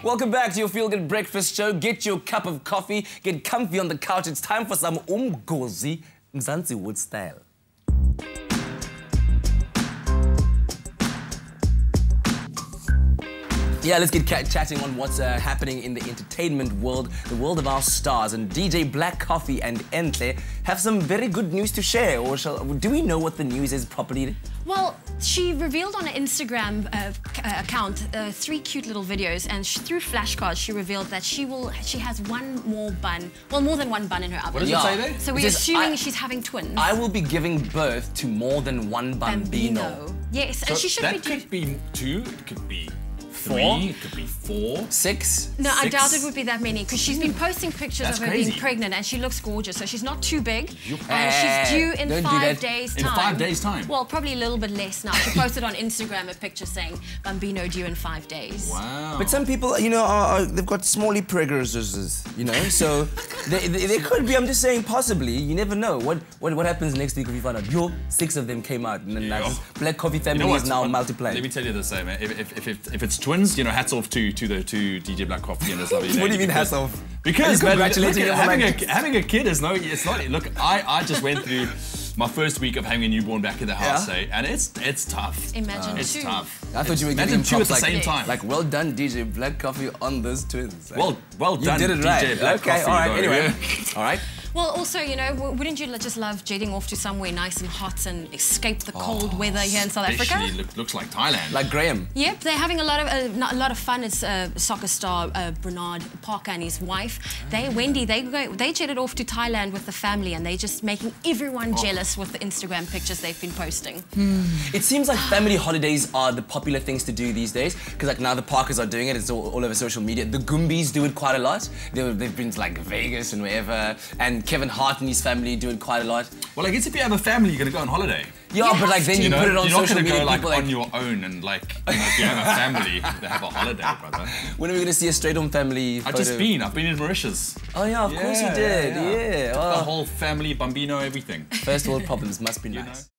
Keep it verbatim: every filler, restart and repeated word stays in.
Welcome back to your Feel Good Breakfast Show. Get your cup of coffee, get comfy on the couch. It's time for some umgozi Mzansi Wood style. Yeah, let's get chatting on what's uh, happening in the entertainment world, the world of our stars. And D J Black Coffee and Enhle have some very good news to share. Or shall, do we know what the news is properly? Well, she revealed on her Instagram uh, uh, account uh, three cute little videos, and she, through flashcards, she revealed that she will. She has one more bun, well, more than one bun in her oven. What does yeah. it say there? So we're says, assuming I, she's having twins. I will be giving birth to more than one bambino. Bambino. Yes, So and she should that be doing. could be two, it could be Four? three, it could be four. Six? No, I Six. doubt it would be that many, because she's been posting pictures That's of her crazy. being pregnant, and she looks gorgeous. So she's not too big, and Hey, she's due in don't do five that. days' In time. five days' time? Well, probably a little bit less now. She posted on Instagram a picture saying "Bambino due in five days." Wow. But some people, you know, are, are, they've got smally preggers, you know, so they, they, they could be, I'm just saying, possibly, you never know. What what, what happens next week if you find out, yo, six of them came out, and then Yeah. like, Black Coffee family You know what? is now What- multiplying. Let me tell you the same, man. If, if, if, if it's twins, you know, hats off to to the to D J Black Coffee and this lovely lady. What do you mean because- hats off? Because Are you man, congratulating look, them having, like- a, having a kid is no, it's not. Look, I, I just went through my first week of having a newborn back in the house, Yeah? eh, and it's it's tough. Imagine It's two. tough. I thought you were Imagine giving two at props the like, same time. Like, well done, D J Black Coffee on those twins. well, well you done, did it D J right. Black okay, Coffee. all right, though, anyway. yeah. All right. Well, also, you know, w- wouldn't you l- just love jetting off to somewhere nice and hot and escape the cold weather here in South Africa? Especially look, looks like Thailand. Like Graham. Yep, they're having a lot of uh, not a lot of fun. It's uh, soccer star uh, Bernard Parker and his wife. They, Wendy, they go, they jetted off to Thailand with the family, and they're just making everyone jealous with the Instagram pictures they've been posting. It seems like family holidays are the popular things to do these days, because like now the Parkers are doing it, it's all, all over social media. The Goombys do it quite a lot. They, they've been to like Vegas and wherever, and Kevin Hart and his family do it quite a lot. Well, I guess if you have a family, you're gonna go on holiday. Yeah, You but like have then to. you, You know, put it on you're not social gonna media. go like people on like, your own and like, you know, if you have a family, they have a holiday, brother. when are we gonna see a straight home family I've photo? just been. I've been in Mauritius. Oh yeah, of course you did. Yeah. The Oh. whole family, bambino, everything. First world problems must be nice. know?